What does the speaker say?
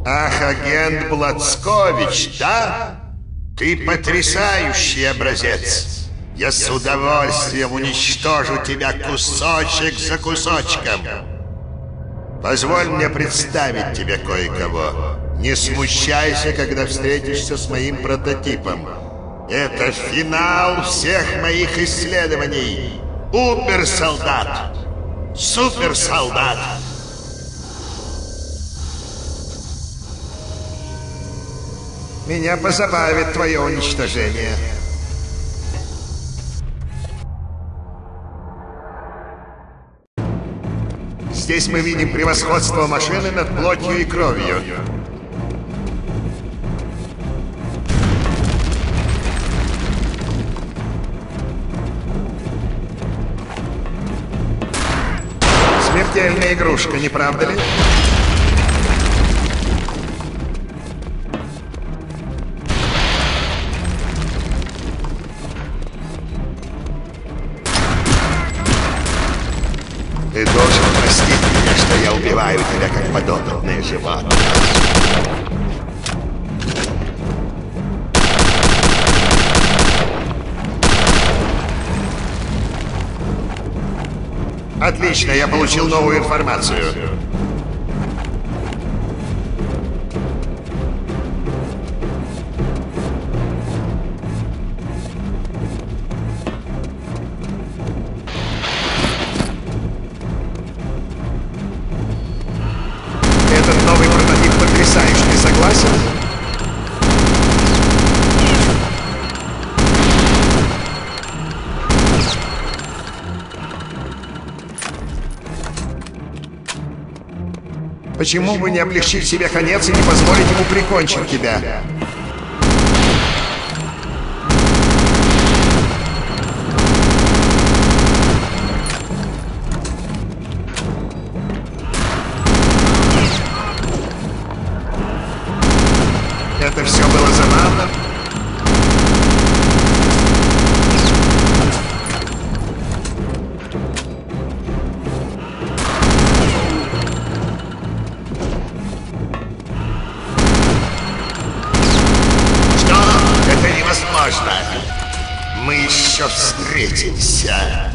Ах, агент Блацкович, да? Ты потрясающий образец. Я с удовольствием уничтожу тебя кусочек за кусочком. Позволь мне представить тебе кое-кого. Не смущайся, когда встретишься с моим прототипом. Это финал всех моих исследований. Убер-солдат. Суперсолдат. Меня позабавит твое уничтожение. Здесь мы видим превосходство машины над плотью и кровью. Смертельная игрушка, не правда ли? Ты должен простить меня, что я убиваю тебя как подопытное животное. Отлично, я получил новую информацию. Этот новый прототип потрясающий, ты согласен? Почему бы не облегчить себе конец и не позволить ему прикончить тебя? Это все было забавно. Что? Это невозможно. Мы еще встретимся.